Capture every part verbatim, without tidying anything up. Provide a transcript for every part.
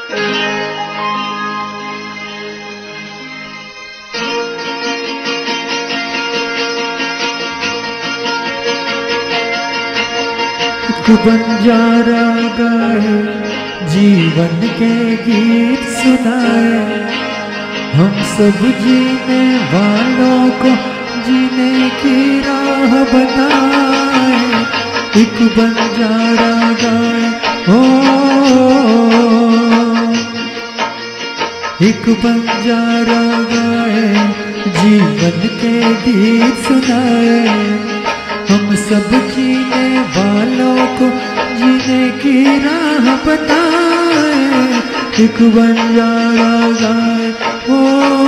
बंजारा गाए जीवन के गीत सुनाए, हम सब जीने वालों को जीने की राह बताए। एक बंजारा गाए हो, एक बंजारा गाए जीवन के गीत सुनाए, हम सब जीने वालों को जीने की राह बताए। एक बंजारा गाए हो,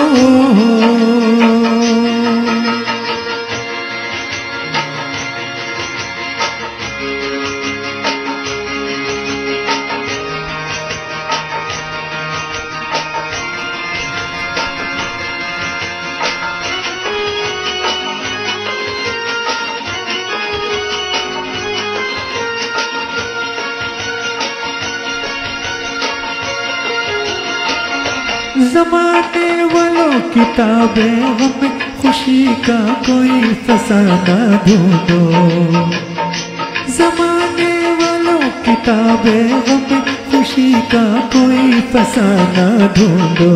ज़माने वालों किताबें हमें खुशी का कोई फसाना ढूंढो। ज़माने वालों किताबें हमें खुशी का कोई फसाना ढूंढो।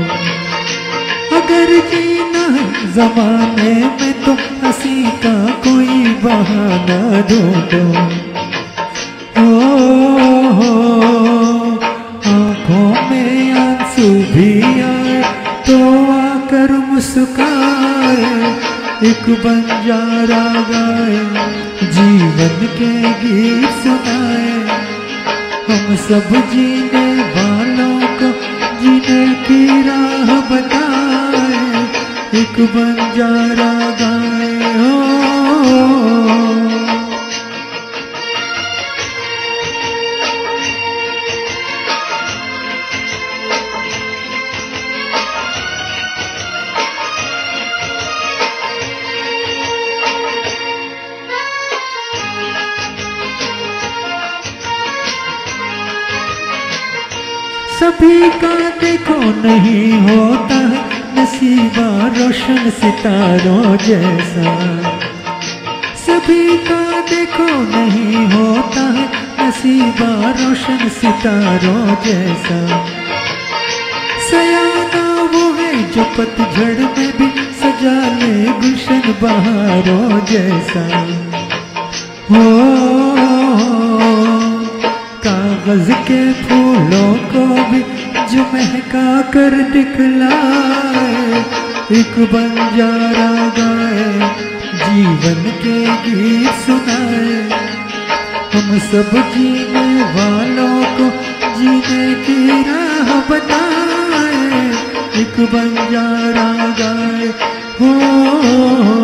अगर जीना है ज़माने में तो हंसी का कोई बहाना ढूंढो। आँखों में आंसू भी आए तो आकर मुस्काए। एक बंजारा गाए जीवन के गीत सुनाए, हम सब जीने वालों को जीने की राह बताए। एक बंजारा गाए हो, सभी का देखो नहीं होता है नसीबा रोशन सितारों जैसा। सभी का देखो नहीं होता है नसीबा रोशन सितारों जैसा। सयाना वो है जो पतझड़ में भी सजा ले गुलशन बहारों जैसा। हो कागज के फूलों को भी जो महका कर दिखलाए। एक बंजारा गाए जीवन के गीत सुनाए, हम सब जीने वालों को जीने की राह बताए। एक बंजारा गाए हो,